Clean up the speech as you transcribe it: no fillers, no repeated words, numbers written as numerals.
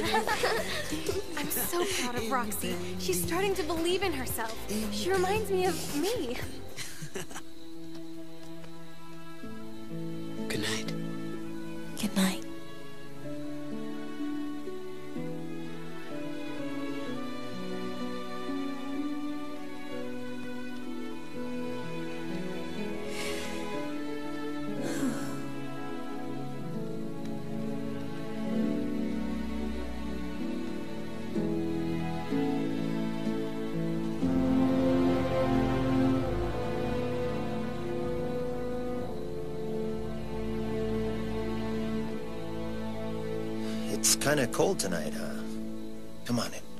I'm so proud of Roxy. She's starting to believe in herself. She reminds me of me. Good night. Good night. It's kinda cold tonight, huh? Come on in.